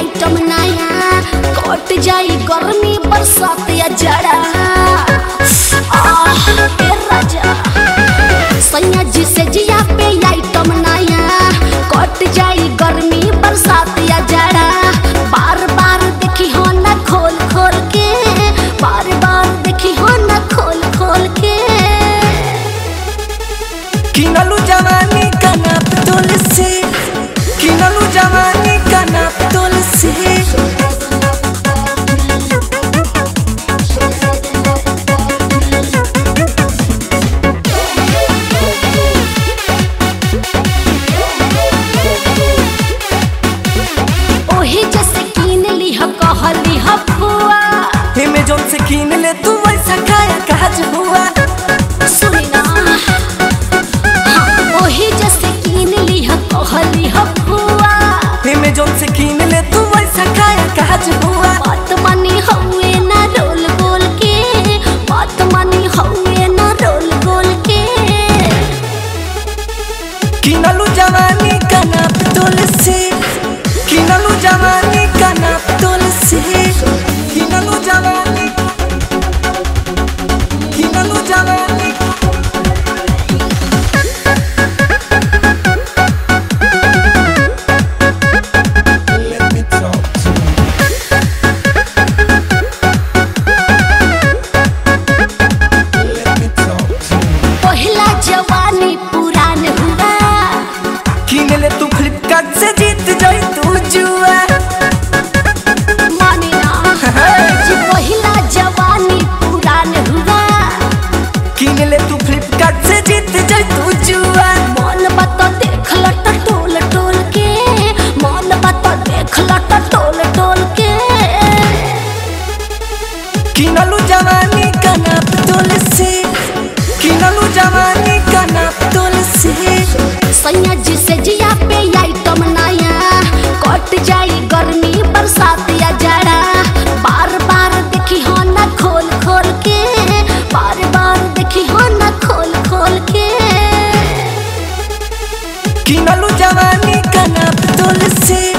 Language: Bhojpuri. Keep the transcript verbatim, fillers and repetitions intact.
आइटम नया, कट जाई गर्मी बरसात या जड़ा। आह ए राजा सैया जी से जिया पे आइटम नया, कट जाई गर्मी बरसात या जड़ा। बार बार देखी हो न खोल खोल के, बार बार देखी हो न खोल खोल के। किनलू जवानी का नाप तोल से, किनलू जवानी का नाप तोल से। ओही जैसे कीन ली ह कहली ह फुआ, अमेज़न से कीन ले तू वैसा खाया काज हुआ। सुनी ना हाँ, ओही जैसे कीन ली ह कहली ह फुआ, अमेज़न से कीन ले तू वैसा खाया काज हुआ। बात मानी हउए ना रोल गोल के, बात मानी हउए ना रोल गोल के। किनलू जवानी का नाप तोल से, किनलू जवानी का नाप तोल से। किनलू जवानी, किनलू जवानी। पहला जवानी पुरान हुआ, किन ले तू फ्लिपकार्ट से जीत जाई तू जुआ। मानी ना जी पहला जवानी पुरान हुआ, किन ले तू फ्लिपकार्ट से जीत जाई तू जुआ। मन बात देख लट टोल टोल के, मन बात देख लट टोल टोल के। किनलू जवानी का नाप तोल से, किनलू जवानी का नाप तोल से। सैया जी से जिया पे आइटम नया, कट जाई गर्मी बरसात या जड़ा। बार बार देखी हो न खोल खोल के, बार बार देखी हो न खोल खोल के। किनलू जवानी का नाप तोल से।